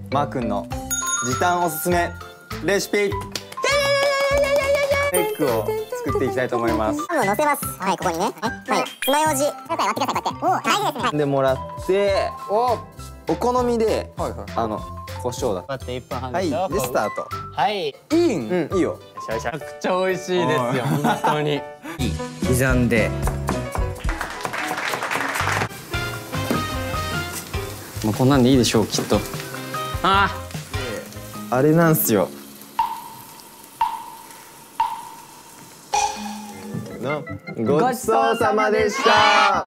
マー君の時短おすすめレシピエッグを作っていきたいと思います。 ハムを乗せます。はい、ここにね。はい、爪楊枝。今回割ってください、こうやって。お、大事ですね。 でもらって、お好みで、胡椒だ。 待って1分半はい、 でしょ。 でスタート。 はい。 いいん、いいよ。 めちゃくちゃ美味しいですよ、本当に。 刻んで。 もうこんなんでいいでしょう、きっと。 あれなんすよ。ごちそうさまでした。